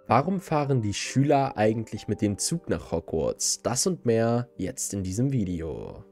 Warum fahren die Schüler eigentlich mit dem Zug nach Hogwarts? Das und mehr jetzt in diesem Video.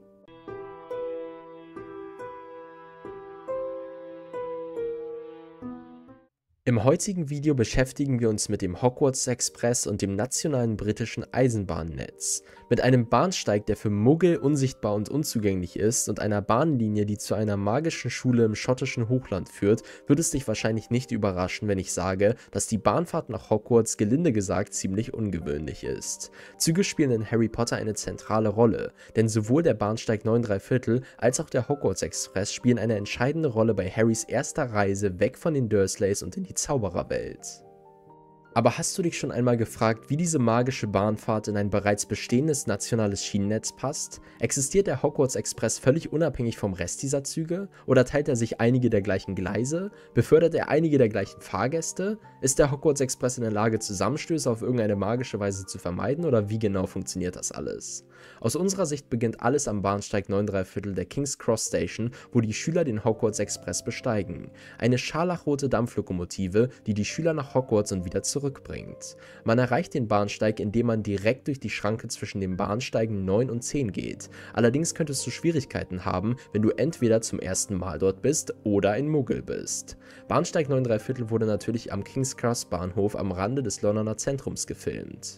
Im heutigen Video beschäftigen wir uns mit dem Hogwarts Express und dem nationalen britischen Eisenbahnnetz. Mit einem Bahnsteig, der für Muggel unsichtbar und unzugänglich ist, und einer Bahnlinie, die zu einer magischen Schule im schottischen Hochland führt, wird es dich wahrscheinlich nicht überraschen, wenn ich sage, dass die Bahnfahrt nach Hogwarts gelinde gesagt ziemlich ungewöhnlich ist. Züge spielen in Harry Potter eine zentrale Rolle, denn sowohl der Bahnsteig 9 3/4 als auch der Hogwarts Express spielen eine entscheidende Rolle bei Harrys erster Reise weg von den Dursleys und in die Zaubererwelt. Aber hast du dich schon einmal gefragt, wie diese magische Bahnfahrt in ein bereits bestehendes nationales Schienennetz passt? Existiert der Hogwarts Express völlig unabhängig vom Rest dieser Züge? Oder teilt er sich einige der gleichen Gleise? Befördert er einige der gleichen Fahrgäste? Ist der Hogwarts Express in der Lage, Zusammenstöße auf irgendeine magische Weise zu vermeiden? Oder wie genau funktioniert das alles? Aus unserer Sicht beginnt alles am Bahnsteig 9 3/4 der King's Cross Station, wo die Schüler den Hogwarts Express besteigen. Eine scharlachrote Dampflokomotive, die die Schüler nach Hogwarts und wieder zurückbringt. Man erreicht den Bahnsteig, indem man direkt durch die Schranke zwischen den Bahnsteigen 9 und 10 geht. Allerdings könntest du Schwierigkeiten haben, wenn du entweder zum ersten Mal dort bist oder ein Muggel bist. Bahnsteig 9 3/4 wurde natürlich am King's Cross Bahnhof am Rande des Londoner Zentrums gefilmt.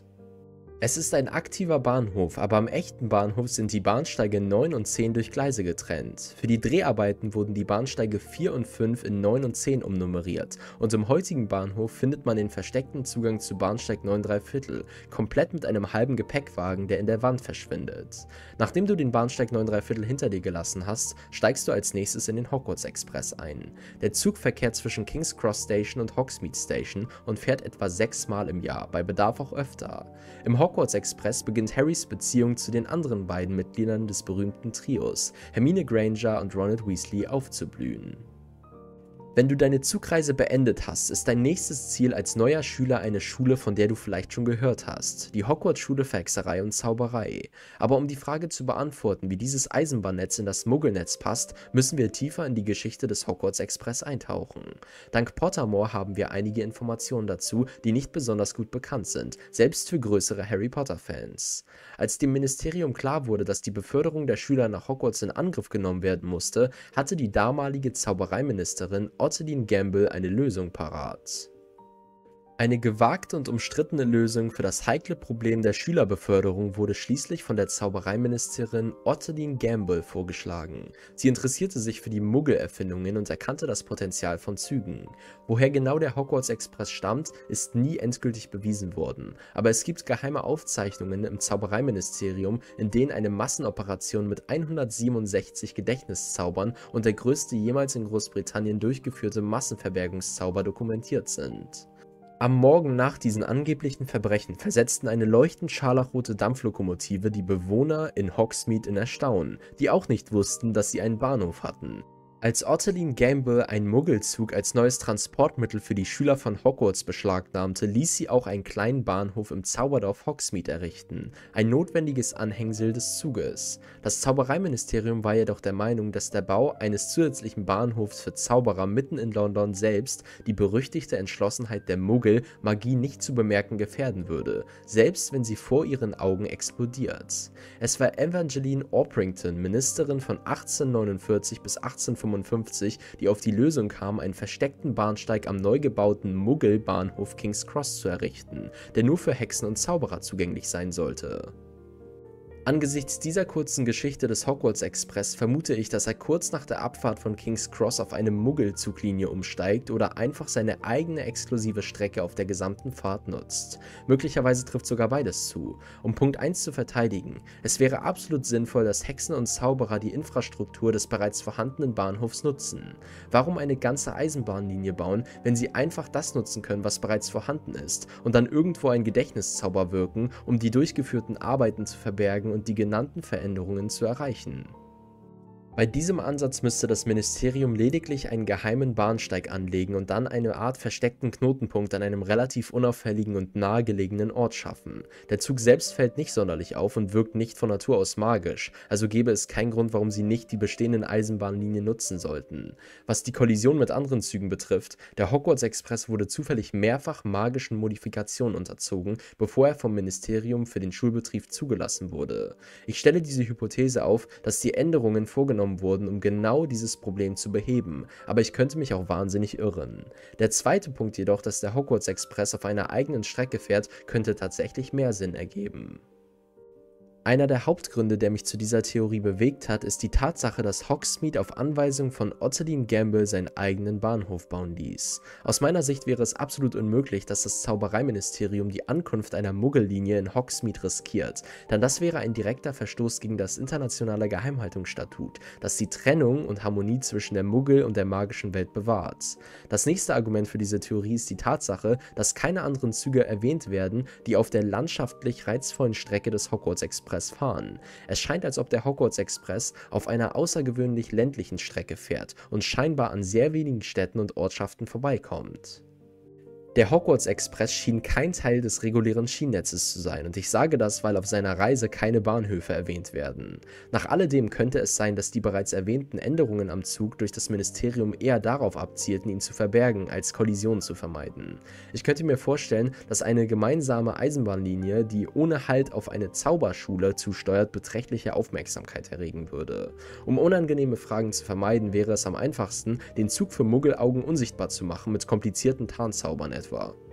Es ist ein aktiver Bahnhof, aber am echten Bahnhof sind die Bahnsteige 9 und 10 durch Gleise getrennt. Für die Dreharbeiten wurden die Bahnsteige 4 und 5 in 9 und 10 umnummeriert und im heutigen Bahnhof findet man den versteckten Zugang zu Bahnsteig 9 3/4, komplett mit einem halben Gepäckwagen, der in der Wand verschwindet. Nachdem du den Bahnsteig 9 3/4 hinter dir gelassen hast, steigst du als nächstes in den Hogwarts Express ein. Der Zug verkehrt zwischen King's Cross Station und Hogsmeade Station und fährt etwa 6 Mal im Jahr, bei Bedarf auch öfter. Im Hogwarts Express beginnt Harrys Beziehung zu den anderen beiden Mitgliedern des berühmten Trios, Hermine Granger und Ronald Weasley, aufzublühen. Wenn du deine Zugreise beendet hast, ist dein nächstes Ziel als neuer Schüler eine Schule, von der du vielleicht schon gehört hast, die Hogwarts-Schule für Hexerei und Zauberei. Aber um die Frage zu beantworten, wie dieses Eisenbahnnetz in das Muggelnetz passt, müssen wir tiefer in die Geschichte des Hogwarts Express eintauchen. Dank Pottermore haben wir einige Informationen dazu, die nicht besonders gut bekannt sind, selbst für größere Harry Potter-Fans. Als dem Ministerium klar wurde, dass die Beförderung der Schüler nach Hogwarts in Angriff genommen werden musste, hatte die damalige Zaubereiministerin Ottedine Gamble eine Lösung parat. Eine gewagte und umstrittene Lösung für das heikle Problem der Schülerbeförderung wurde schließlich von der Zaubereiministerin Ottedine Gamble vorgeschlagen. Sie interessierte sich für die Muggel-Erfindungen und erkannte das Potenzial von Zügen. Woher genau der Hogwarts Express stammt, ist nie endgültig bewiesen worden, aber es gibt geheime Aufzeichnungen im Zaubereiministerium, in denen eine Massenoperation mit 167 Gedächtniszaubern und der größte jemals in Großbritannien durchgeführte Massenverbergungszauber dokumentiert sind. Am Morgen nach diesen angeblichen Verbrechen versetzten eine leuchtend scharlachrote Dampflokomotive die Bewohner in Hogsmeade in Erstaunen, die auch nicht wussten, dass sie einen Bahnhof hatten. Als Ottedine Gamble einen Muggelzug als neues Transportmittel für die Schüler von Hogwarts beschlagnahmte, ließ sie auch einen kleinen Bahnhof im Zauberdorf Hogsmeade errichten, ein notwendiges Anhängsel des Zuges. Das Zaubereiministerium war jedoch der Meinung, dass der Bau eines zusätzlichen Bahnhofs für Zauberer mitten in London selbst die berüchtigte Entschlossenheit der Muggel, Magie nicht zu bemerken, gefährden würde, selbst wenn sie vor ihren Augen explodiert. Es war Evangeline Orpington, Ministerin von 1849 bis 1855, die auf die Lösung kam, einen versteckten Bahnsteig am neu gebauten Muggel-Bahnhof King's Cross zu errichten, der nur für Hexen und Zauberer zugänglich sein sollte. Angesichts dieser kurzen Geschichte des Hogwarts Express vermute ich, dass er kurz nach der Abfahrt von King's Cross auf eine Muggel-Zuglinie umsteigt oder einfach seine eigene exklusive Strecke auf der gesamten Fahrt nutzt. Möglicherweise trifft sogar beides zu. Um Punkt 1 zu verteidigen: Es wäre absolut sinnvoll, dass Hexen und Zauberer die Infrastruktur des bereits vorhandenen Bahnhofs nutzen. Warum eine ganze Eisenbahnlinie bauen, wenn sie einfach das nutzen können, was bereits vorhanden ist, und dann irgendwo einen Gedächtniszauber wirken, um die durchgeführten Arbeiten zu verbergen und die genannten Veränderungen zu erreichen? Bei diesem Ansatz müsste das Ministerium lediglich einen geheimen Bahnsteig anlegen und dann eine Art versteckten Knotenpunkt an einem relativ unauffälligen und nahegelegenen Ort schaffen. Der Zug selbst fällt nicht sonderlich auf und wirkt nicht von Natur aus magisch, also gäbe es keinen Grund, warum sie nicht die bestehenden Eisenbahnlinien nutzen sollten. Was die Kollision mit anderen Zügen betrifft, der Hogwarts Express wurde zufällig mehrfach magischen Modifikationen unterzogen, bevor er vom Ministerium für den Schulbetrieb zugelassen wurde. Ich stelle diese Hypothese auf, dass die Änderungen vorgenommen wurden, um genau dieses Problem zu beheben, aber ich könnte mich auch wahnsinnig irren. Der zweite Punkt jedoch, dass der Hogwarts Express auf einer eigenen Strecke fährt, könnte tatsächlich mehr Sinn ergeben. Einer der Hauptgründe, der mich zu dieser Theorie bewegt hat, ist die Tatsache, dass Hogsmeade auf Anweisung von Ottolin Gamble seinen eigenen Bahnhof bauen ließ. Aus meiner Sicht wäre es absolut unmöglich, dass das Zaubereiministerium die Ankunft einer Muggellinie in Hogsmeade riskiert, denn das wäre ein direkter Verstoß gegen das internationale Geheimhaltungsstatut, das die Trennung und Harmonie zwischen der Muggel- und der magischen Welt bewahrt. Das nächste Argument für diese Theorie ist die Tatsache, dass keine anderen Züge erwähnt werden, die auf der landschaftlich reizvollen Strecke des Hogwarts Express fahren. Es scheint, als ob der Hogwarts Express auf einer außergewöhnlich ländlichen Strecke fährt und scheinbar an sehr wenigen Städten und Ortschaften vorbeikommt. Der Hogwarts Express schien kein Teil des regulären Schienennetzes zu sein und ich sage das, weil auf seiner Reise keine Bahnhöfe erwähnt werden. Nach alledem könnte es sein, dass die bereits erwähnten Änderungen am Zug durch das Ministerium eher darauf abzielten, ihn zu verbergen, als Kollisionen zu vermeiden. Ich könnte mir vorstellen, dass eine gemeinsame Eisenbahnlinie, die ohne Halt auf eine Zauberschule zusteuert, beträchtliche Aufmerksamkeit erregen würde. Um unangenehme Fragen zu vermeiden, wäre es am einfachsten, den Zug für Muggelaugen unsichtbar zu machen mit komplizierten Tarnzaubern etwa.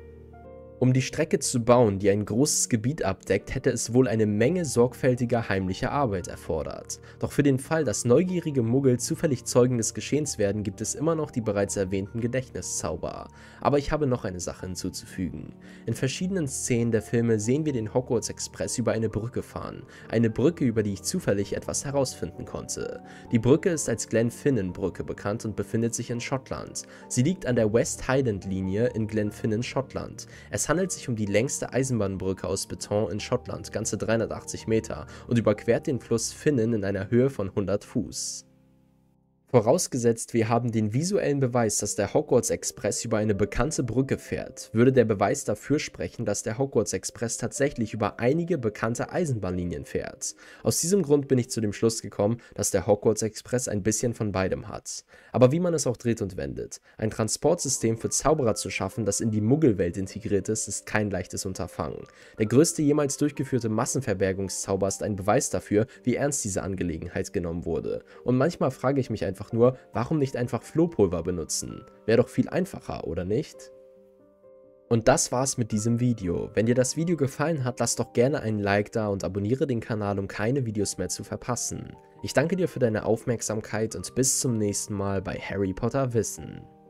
Um die Strecke zu bauen, die ein großes Gebiet abdeckt, hätte es wohl eine Menge sorgfältiger heimlicher Arbeit erfordert. Doch für den Fall, dass neugierige Muggel zufällig Zeugen des Geschehens werden, gibt es immer noch die bereits erwähnten Gedächtniszauber. Aber ich habe noch eine Sache hinzuzufügen. In verschiedenen Szenen der Filme sehen wir den Hogwarts Express über eine Brücke fahren. Eine Brücke, über die ich zufällig etwas herausfinden konnte. Die Brücke ist als Glenfinnan-Brücke bekannt und befindet sich in Schottland. Sie liegt an der West Highland-Linie in Glenfinnan, Schottland. Es handelt sich um die längste Eisenbahnbrücke aus Beton in Schottland, ganze 380 Meter, und überquert den Fluss Finnan in einer Höhe von 100 Fuß. Vorausgesetzt, wir haben den visuellen Beweis, dass der Hogwarts Express über eine bekannte Brücke fährt, würde der Beweis dafür sprechen, dass der Hogwarts Express tatsächlich über einige bekannte Eisenbahnlinien fährt. Aus diesem Grund bin ich zu dem Schluss gekommen, dass der Hogwarts Express ein bisschen von beidem hat. Aber wie man es auch dreht und wendet, ein Transportsystem für Zauberer zu schaffen, das in die Muggelwelt integriert ist kein leichtes Unterfangen. Der größte jemals durchgeführte Massenverbergungszauber ist ein Beweis dafür, wie ernst diese Angelegenheit genommen wurde. Und manchmal frage ich mich einfach nur, warum nicht einfach Flohpulver benutzen? Wäre doch viel einfacher, oder nicht? Und das war's mit diesem Video. Wenn dir das Video gefallen hat, lass doch gerne einen Like da und abonniere den Kanal, um keine Videos mehr zu verpassen. Ich danke dir für deine Aufmerksamkeit und bis zum nächsten Mal bei Harry Potter Wissen.